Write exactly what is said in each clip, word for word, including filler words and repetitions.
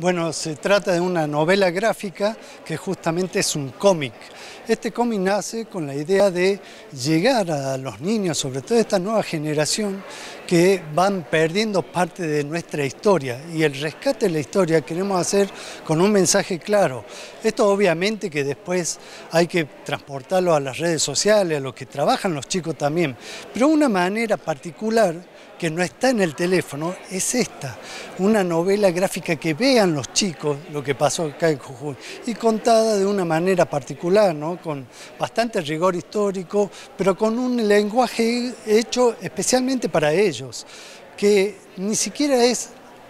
Bueno, se trata de una novela gráfica que justamente es un cómic. Este cómic nace con la idea de llegar a los niños, sobre todo esta nueva generación, que van perdiendo parte de nuestra historia. Y el rescate de la historia queremos hacer con un mensaje claro. Esto obviamente que después hay que transportarlo a las redes sociales, a lo que trabajan los chicos también. Pero una manera particular que no está en el teléfono es esta, una novela gráfica que vean los chicos lo que pasó acá en Jujuy y contada de una manera particular, ¿no? Con bastante rigor histórico, pero con un lenguaje hecho especialmente para ellos, que ni siquiera es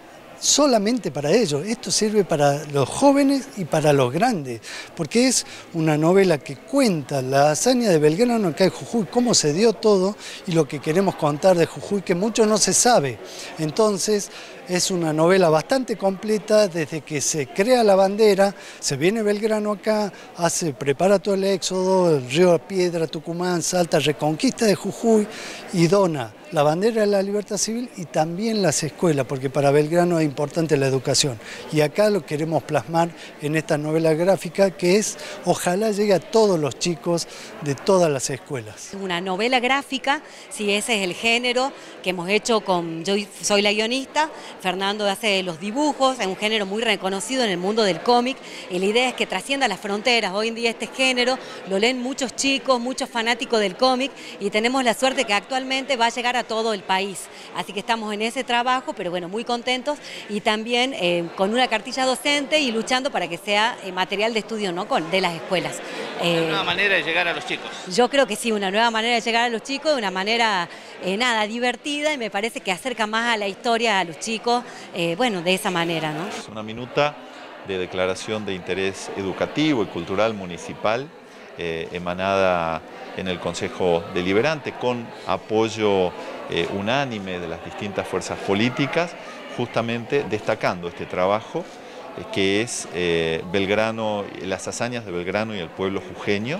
solamente para ellos, esto sirve para los jóvenes y para los grandes, porque es una novela que cuenta la hazaña de Belgrano acá en Jujuy, cómo se dio todo y lo que queremos contar de Jujuy, que mucho no se sabe. Entonces, es una novela bastante completa, desde que se crea la bandera, se viene Belgrano acá, hace, prepara todo el éxodo, el río Piedra, Tucumán, Salta, reconquista de Jujuy y dona la bandera de la libertad civil y también las escuelas, porque para Belgrano es importante la educación. Y acá lo queremos plasmar en esta novela gráfica que es, ojalá llegue a todos los chicos de todas las escuelas. Una novela gráfica, si ese es el género que hemos hecho con, yo soy la guionista, Fernando hace los dibujos, es un género muy reconocido en el mundo del cómic y la idea es que trascienda las fronteras. Hoy en día este género lo leen muchos chicos, muchos fanáticos del cómic y tenemos la suerte que actualmente va a llegar a todo el país. Así que estamos en ese trabajo, pero bueno, muy contentos y también eh, con una cartilla docente y luchando para que sea eh, material de estudio, ¿no? Con, de las escuelas. Eh, una nueva manera de llegar a los chicos. Yo creo que sí, una nueva manera de llegar a los chicos, de una manera, eh, nada, divertida y me parece que acerca más a la historia a los chicos, eh, bueno, de esa manera, ¿no? Es una minuta de declaración de interés educativo y cultural municipal eh, emanada en el Consejo Deliberante con apoyo eh, unánime de las distintas fuerzas políticas, justamente destacando este trabajo eh, que es eh, Belgrano, las hazañas de Belgrano y el pueblo jujeño,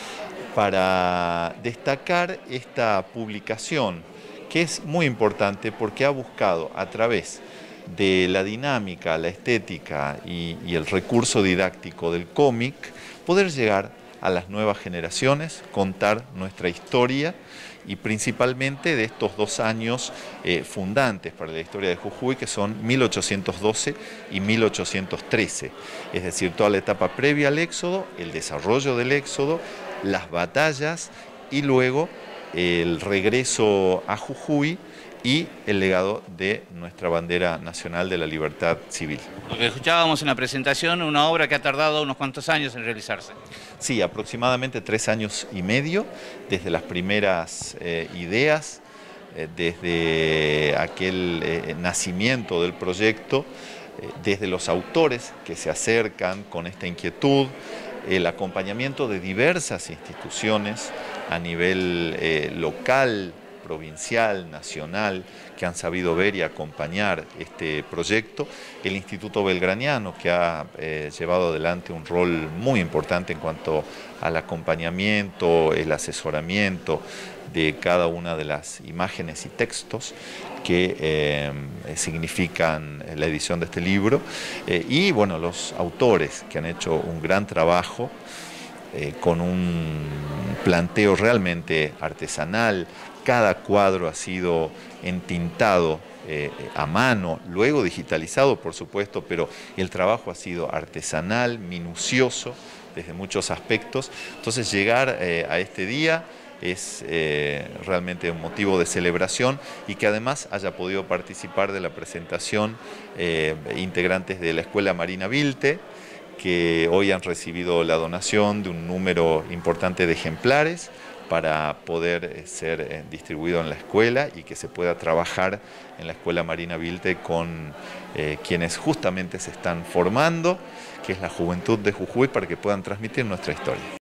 para destacar esta publicación que es muy importante porque ha buscado a través de la dinámica, la estética y, y el recurso didáctico del cómic, poder llegar a las nuevas generaciones, contar nuestra historia y principalmente de estos dos años eh, fundantes para la historia de Jujuy, que son mil ochocientos doce y mil ochocientos trece, es decir, toda la etapa previa al éxodo, el desarrollo del éxodo, las batallas y luego el regreso a Jujuy y el legado de nuestra bandera nacional de la libertad civil. Lo que escuchábamos en la presentación, una obra que ha tardado unos cuantos años en realizarse. Sí, aproximadamente tres años y medio, desde las primeras eh, ideas, eh, desde aquel eh, nacimiento del proyecto, eh, desde los autores que se acercan con esta inquietud, el acompañamiento de diversas instituciones a nivel eh, local, provincial, nacional, que han sabido ver y acompañar este proyecto, el Instituto Belgraniano, que ha eh, llevado adelante un rol muy importante en cuanto al acompañamiento, el asesoramiento de cada una de las imágenes y textos que eh, significan la edición de este libro, eh, y bueno, los autores que han hecho un gran trabajo eh, con un planteo realmente artesanal. Cada cuadro ha sido entintado eh, a mano, luego digitalizado por supuesto, pero el trabajo ha sido artesanal, minucioso desde muchos aspectos. Entonces llegar eh, a este día es eh, realmente un motivo de celebración y que además haya podido participar de la presentación eh, integrantes de la Escuela Marina Vilte, que hoy han recibido la donación de un número importante de ejemplares para poder ser distribuido en la escuela y que se pueda trabajar en la Escuela Marina Vilte con eh, quienes justamente se están formando, que es la juventud de Jujuy, para que puedan transmitir nuestra historia.